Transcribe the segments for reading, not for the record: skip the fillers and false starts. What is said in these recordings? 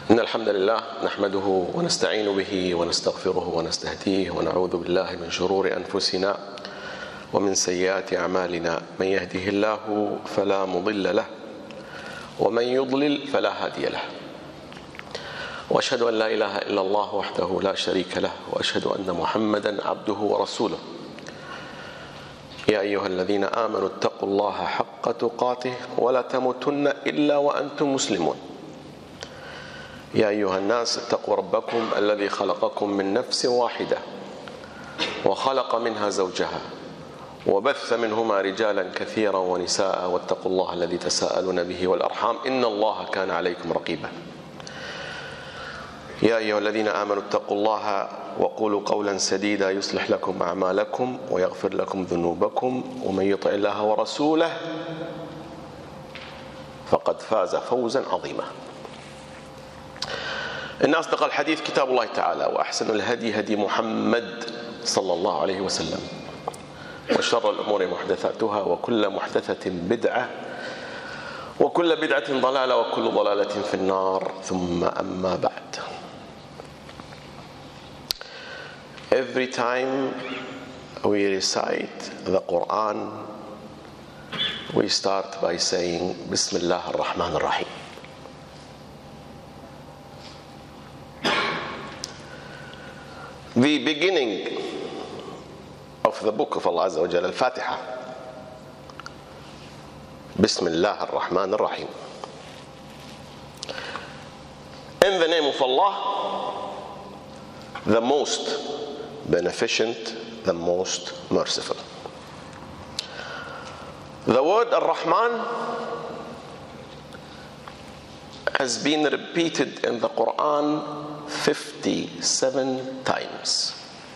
إن الحمد لله نحمده ونستعين به ونستغفره ونستهديه ونعوذ بالله من شرور أنفسنا ومن سيئات أعمالنا. من يهده الله فلا مضل له ومن يضلل فلا هادي له. وأشهد أن لا إله إلا الله وحده لا شريك له وأشهد أن محمدا عبده ورسوله. يا أيها الذين آمنوا اتقوا الله حق تقاته ولا تموتن إلا وأنتم مسلمون. يا أيها الناس اتقوا ربكم الذي خلقكم من نفس واحدة وخلق منها زوجها وبث منهما رجالا كثيرا ونساء واتقوا الله الذي تساءلون به والأرحام إن الله كان عليكم رقيبا. يا أيها الذين آمنوا اتقوا الله وقولوا قولا سديدا يصلح لكم أعمالكم ويغفر لكم ذنوبكم ومن يطع الله ورسوله فقد فاز فوزا عظيما. إن أصدق الحديث كتاب الله تعالى وأحسن الهدي هدي محمد صلى الله عليه وسلم وشر الأمور محدثاتها وكل محدثة بدعة وكل بدعة ضلالة وكل ضلالة في النار. ثم أما بعد. Every time we recite the Quran, we start by saying Bismillah ar-Rahman ar-Rahim. The beginning of the book of Allah Azza wa Jalla, Al-Fatiha. Bismillah ar-Rahman ar-Rahim. In the name of Allah, the most beneficent, the most merciful. The word Ar-Rahman has been repeated in the Quran 57 times.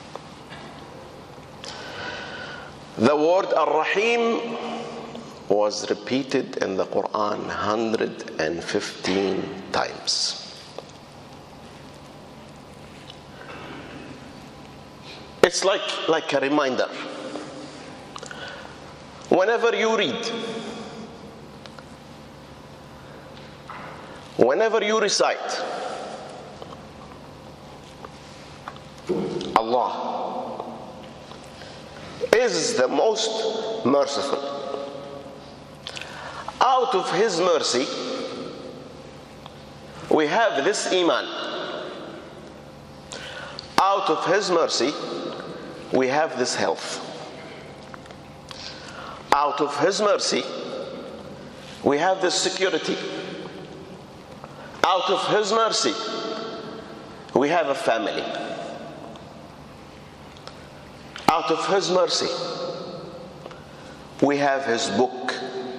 The word Ar-Rahim was repeated in the Quran 115 times. It's like a reminder. Whenever you read, whenever you recite, Allah is the most merciful. Out of His mercy, we have this Iman. Out of His mercy, we have this health. Out of His mercy, we have this security. Out of His mercy, we have a family. Out of His mercy, we have His book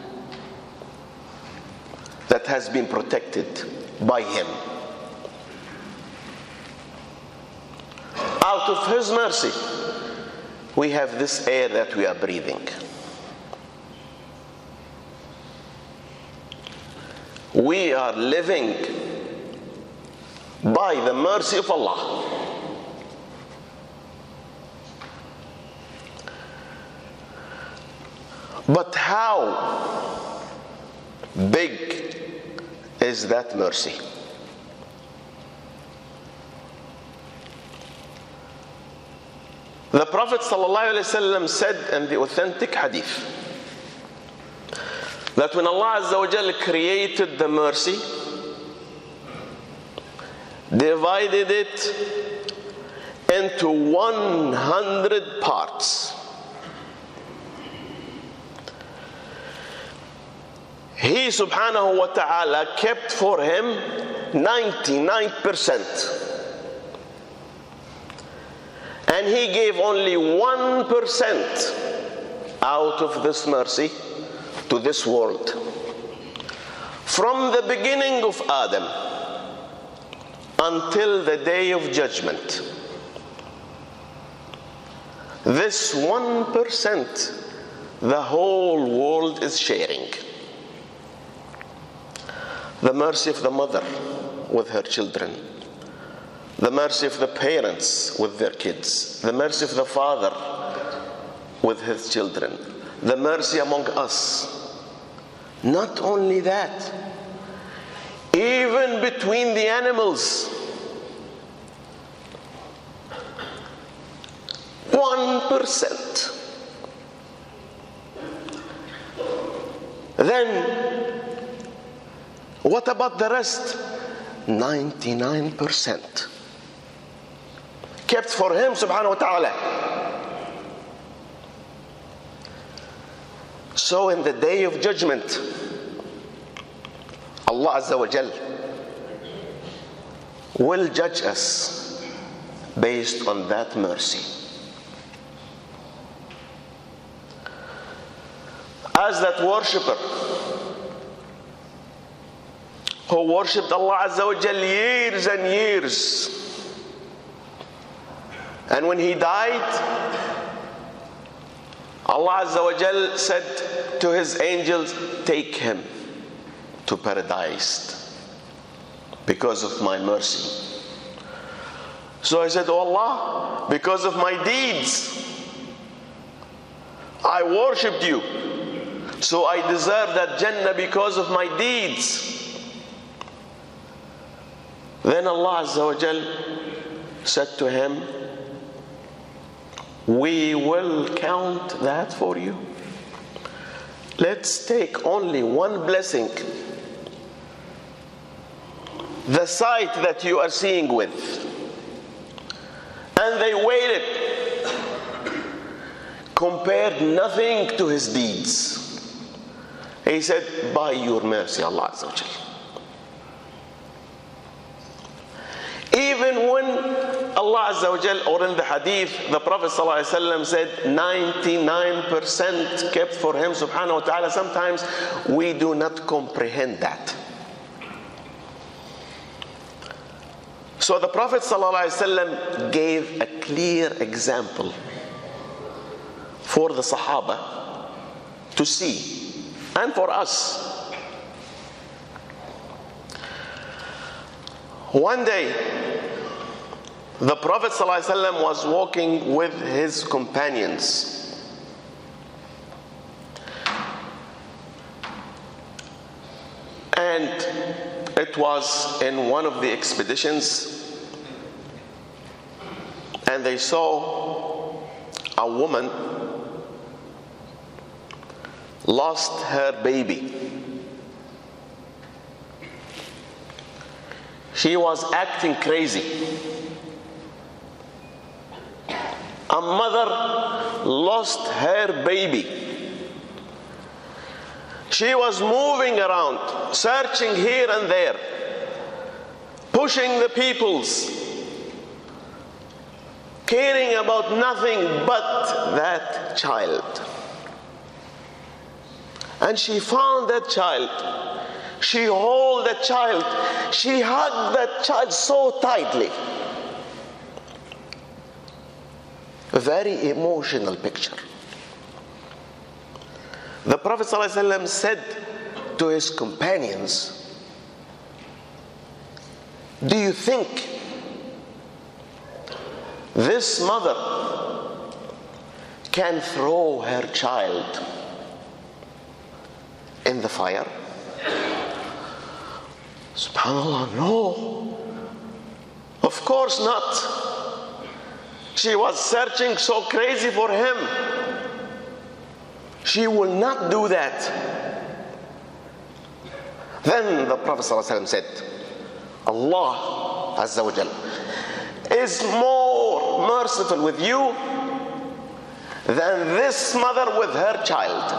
that has been protected by Him. Out of His mercy, we have this air that we are breathing. We are living by the mercy of Allah. But how big is that mercy? The Prophet ﷺ said in the authentic hadith that when Allah Azza wa Jalla created the mercy, divided it into 100 parts, He subhanahu wa ta'ala kept for Him 99%. And He gave only 1% out of this mercy to this world. From the beginning of Adam until the day of judgment, this 1% the whole world is sharing. The mercy of the mother with her children, the mercy of the parents with their kids, the mercy of the father with his children, the mercy among us. Not only that, even between the animals. 1%. Then, what about the rest? 99%. Kept for him subhanahu wa ta'ala. So in the day of judgment, Allah Azza wa Jal will judge us based on that mercy. As that worshipper who worshipped Allah Azza wa Jal years and years, and when he died, Allah Azza wa Jal said to his angels, take him to paradise because of my mercy. So I said, oh Allah, because of my deeds, I worshipped you, so I deserve that Jannah because of my deeds. Then Allah Azza wa Jal said to him, we will count that for you. Let's take only one blessing, the sight that you are seeing with. And they waited, compared nothing to his deeds. He said, by your mercy, Allah Azza wa Jal. Even when Allah Azza wa Jal, or in the hadith, the Prophet ﷺ said 99% kept for him subhanahu wa ta'ala. Sometimes we do not comprehend that. So the Prophet ﷺ gave a clear example for the Sahaba to see, and for us. One day, the Prophet ﷺ was walking with his companions. And it was in one of the expeditions, and they saw a woman lost her baby. She was acting crazy. A mother lost her baby. She was moving around, searching here and there, pushing the peoples, caring about nothing but that child. And she found that child. She held that child. She hugged that child so tightly. A very emotional picture. The Prophet ﷺ said to his companions, do you think this mother can throw her child in the fire? SubhanAllah, no. Of course not. She was searching so crazy for him. She will not do that. Then the Prophet ﷺ said, Allah Azza wa Jal is more merciful with you than this mother with her child.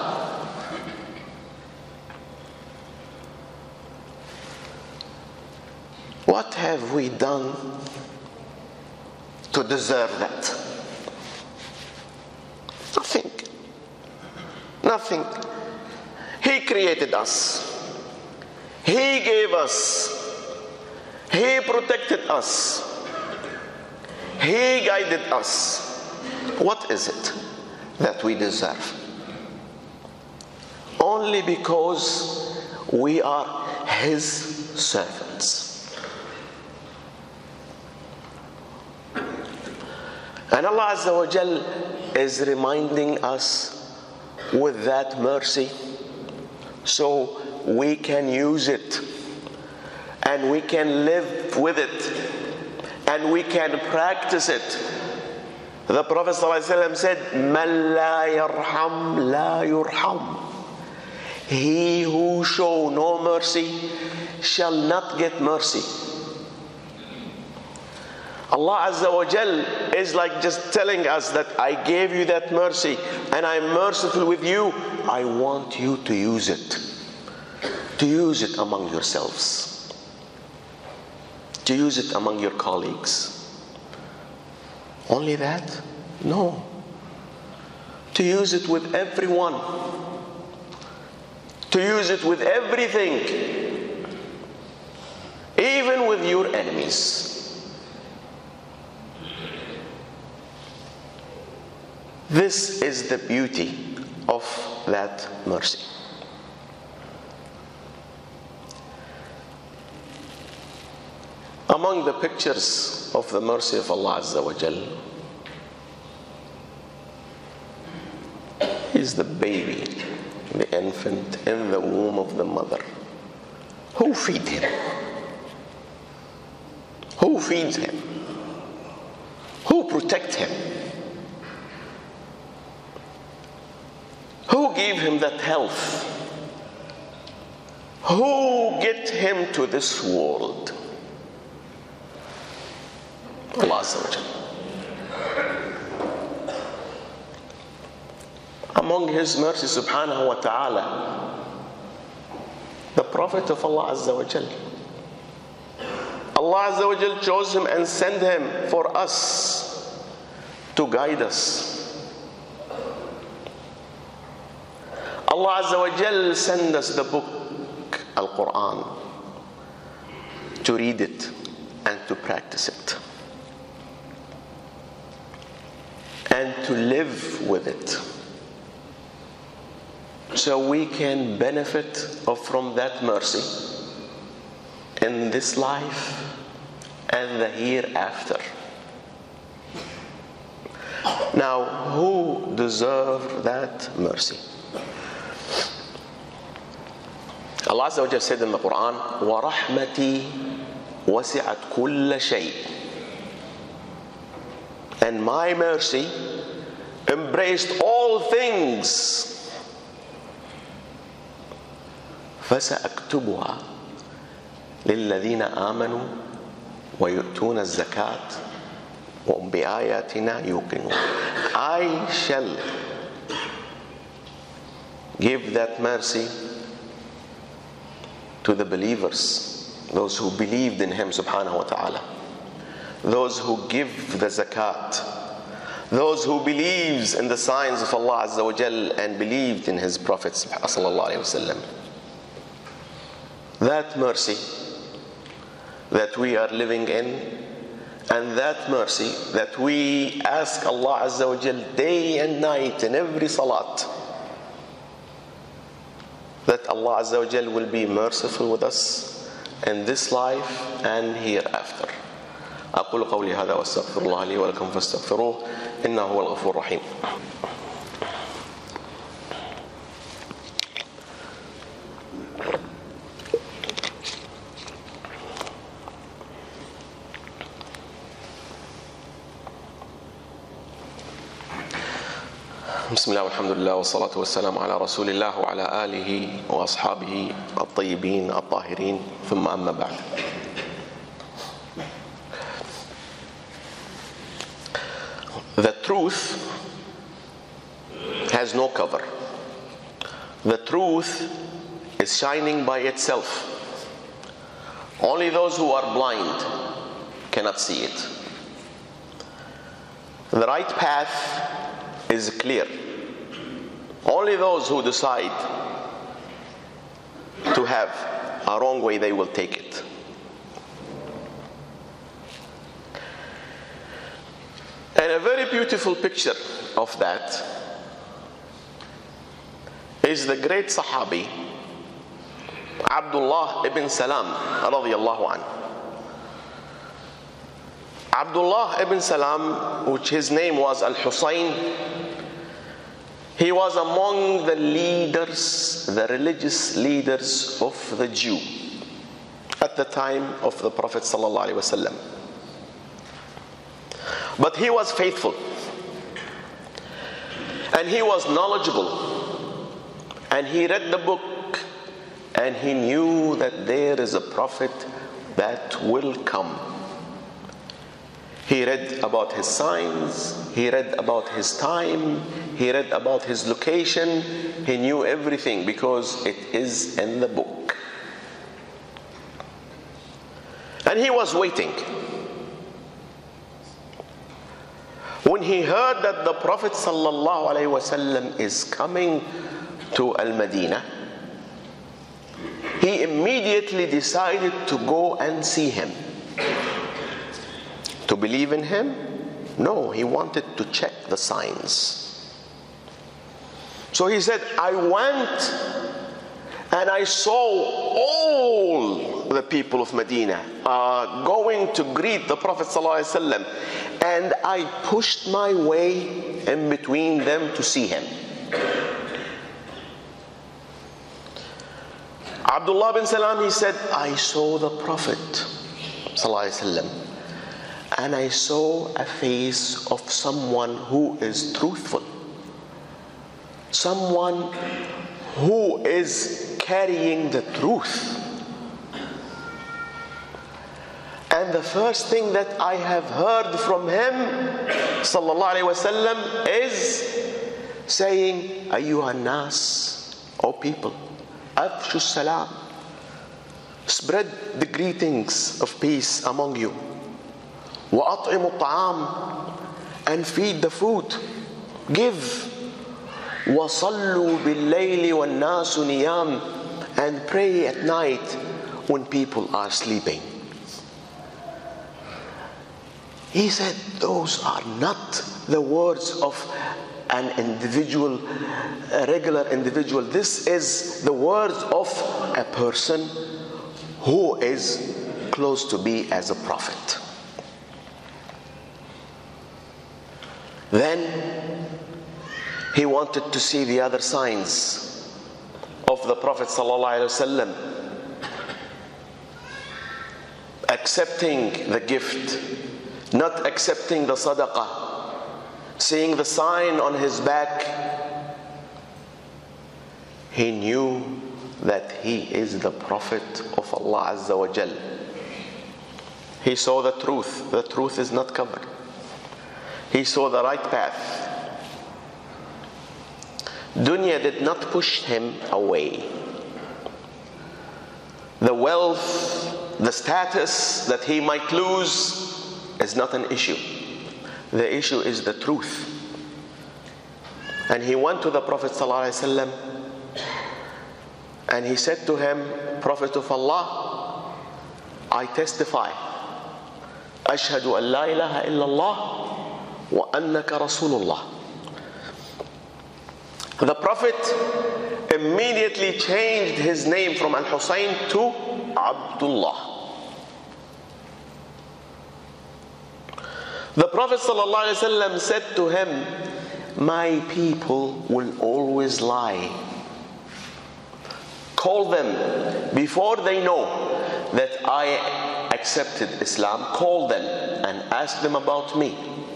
What have we done to deserve that? Nothing. Nothing. He created us. He gave us. He protected us. He guided us. What is it that we deserve? Only because we are His servants. And Allah Azza wa Jal is reminding us with that mercy so we can use it and we can live with it, and we can practice it. The Prophet ﷺ said, "Man la yarham la yurham." He who show no mercy shall not get mercy. Allah Azza wa Jal is like just telling us that I gave you that mercy and I'm merciful with you. I want you to use it. To use it among yourselves. To use it among your colleagues. Only that? No. To use it with everyone. To use it with everything. Even with your enemies. This is the beauty of that mercy. Among the pictures of the mercy of Allah Azza wa Jal is the baby, the infant in the womb of the mother. Who feeds him? Who feeds him? Who protects him? Who gave him that health? Who get him to this world? Allah Azza wa Jal. Among His mercy subhanahu wa ta'ala, the Prophet of Allah Azza wa Jal. Allah Azza wa Jal chose him and sent him for us to guide us. Allah Azza wa Jal sent us the book, Al-Quran, to read it and to practice it. And to live with it. So we can benefit from that mercy in this life and the hereafter. Now, who deserves that mercy? Allah Azza wa Jalla said in the Quran, وَرَحْمَتِي وَسِعَتْ كُلَّ شَيْءٍ. And my mercy embraced all things. فَسَأَكْتُبُهَا لِلَّذِينَ آمَنُوا وَيُؤْتُونَ الزَّكَاةَ وَهُمْ بِآيَاتِنَا يُوقِنُونَ. I shall give that mercy to the believers, those who believed in Him subhanahu wa ta'ala, those who give the zakat, those who believes in the signs of Allah Azza wa Jal and believed in His Prophet sallallahu alayhi wa sallam. That mercy that we are living in, and that mercy that we ask Allah Azza wa Jal day and night in every salat, that Allah Azza wa Jal will be merciful with us in this life and hereafter. أقول قولي هذا وأستغفر الله لي ولكم فاستغفروه إنه هو الغفور الرحيم. بسم الله والحمد لله والصلاة والسلام على رسول الله وعلى آله وأصحابه الطيبين الطاهرين ثم أما بعد. The truth has no cover. The truth is shining by itself. Only those who are blind cannot see it. The right path is clear. Only those who decide to have a wrong way, they will take it. And a very beautiful picture of that is the great Sahabi Abdullah ibn Salam radiyallahu anhu. Abdullah ibn Salam, which his name was Al-Husayn, he was among the leaders, the religious leaders of the Jew, at the time of the Prophet ﷺ. But he was faithful, and he was knowledgeable, and he read the book, and he knew that there is a prophet that will come. He read about his signs, he read about his time, he read about his location. He knew everything because it is in the book. And he was waiting. When he heard that the Prophet ﷺ is coming to Al-Madinah, he immediately decided to go and see him. To believe in him? No, he wanted to check the signs. So he said, I went and I saw all the people of Medina going to greet the Prophet ﷺ, and I pushed my way in between them to see him. Abdullah bin Salam, he said, I saw the Prophet ﷺ, and I saw a face of someone who is truthful, someone who is carrying the truth. And the first thing that I have heard from him sallallahu alaihi wasallam is saying, Ayyuhan nas, O people, afshu salam, spread the greetings of peace among you. Wa at'imu ta'am, and feed the food, give. Wa sallu bil layli wan nasu niyam, and pray at night when people are sleeping. He said, those are not the words of an individual, a regular individual. This is the words of a person who is close to be as a prophet. Then he wanted to see the other signs of the Prophet ﷺ, accepting the gift, not accepting the sadaqah, seeing the sign on his back. He knew that he is the Prophet of Allah Azza wa Jal. He saw the truth. The truth is not covered. He saw the right path. Dunya did not push him away. The wealth, the status that he might lose is not an issue. The issue is the truth. And he went to the Prophet ﷺ and he said to him, Prophet of Allah, I testify, Ashhadu an la ilaha illallah wa annaka Rasulullah. The Prophet immediately changed his name from Al-Husayn to Abdullah. The Prophet ﷺ said to him, my people will always lie. Call them before they know that I accepted Islam. Call them and ask them about me.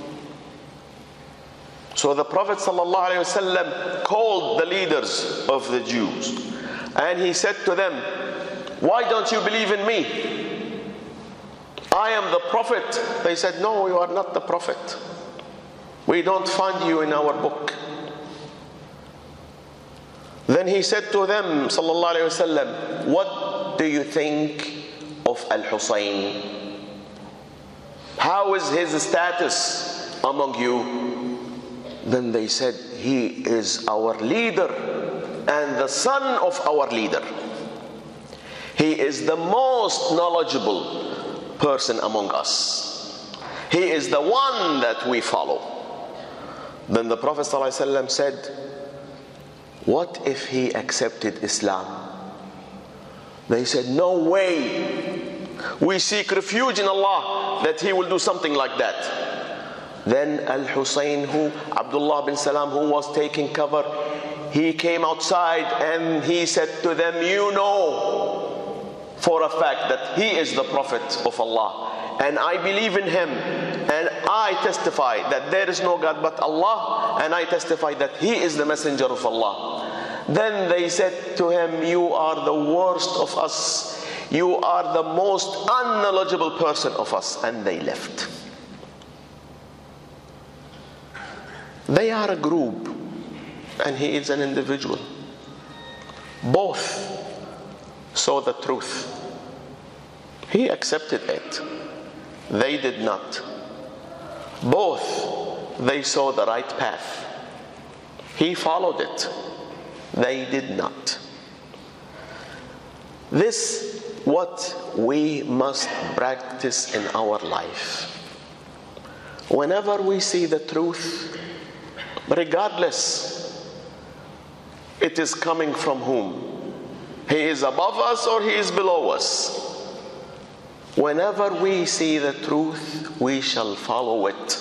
So the Prophet ﷺ called the leaders of the Jews and he said to them, why don't you believe in me? I am the Prophet. They said, no, you are not the Prophet. We don't find you in our book. Then he said to them, sallallahu alaihi wasallam, what do you think of Al-Husayn? How is his status among you? Then they said, he is our leader and the son of our leader. He is the most knowledgeable person among us. He is the one that we follow. Then the Prophet ﷺ said, what if he accepted Islam? They said, no way. We seek refuge in Allah that he will do something like that. Then Al-Husayn, Abdullah bin Salam, who was taking cover, he came outside and he said to them, you know for a fact that he is the Prophet of Allah, and I believe in him, and I testify that there is no God but Allah, and I testify that he is the messenger of Allah. Then they said to him, you are the worst of us, you are the most unknowledgeable person of us, and they left. They are a group, and he is an individual. Both saw the truth. He accepted it. They did not. Both, they saw the right path. He followed it. They did not. This what we must practice in our life. Whenever we see the truth, regardless it is coming from whom, he is above us or he is below us, whenever we see the truth, we shall follow it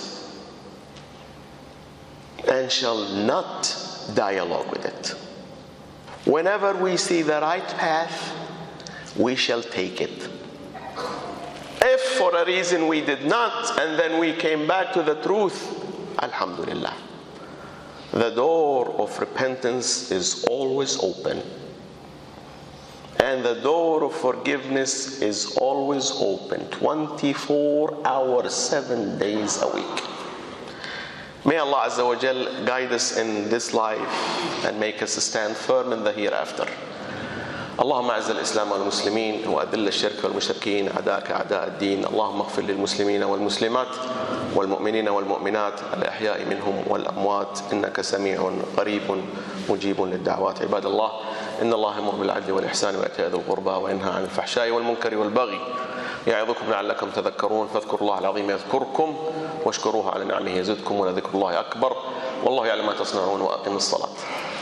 and shall not dialogue with it. Whenever we see the right path, we shall take it. If for a reason we did not, and then we came back to the truth, alhamdulillah. The door of repentance is always open. And the door of forgiveness is always open, 24 hours, 7 days a week. May Allah Azza wa Jal guide us in this life and make us stand firm in the hereafter. اللهم أعز الإسلام والمسلمين وأذل الشرك والمشركين أعداءك أعداء الدين. اللهم اغفر للمسلمين والمسلمات والمؤمنين والمؤمنات الأحياء منهم والأموات إنك سميع قريب مجيب للدعوات. عباد الله إن الله يأمر بالعدل والإحسان وإيتاء ذي القربى وينهى عن الفحشاء والمنكر والبغي يعظكم لعلكم تذكرون. فاذكروا الله العظيم يذكركم واشكروه على نعمه يزدكم ولذكر الله أكبر والله يعلم ما تصنعون. وأقم الصلاة.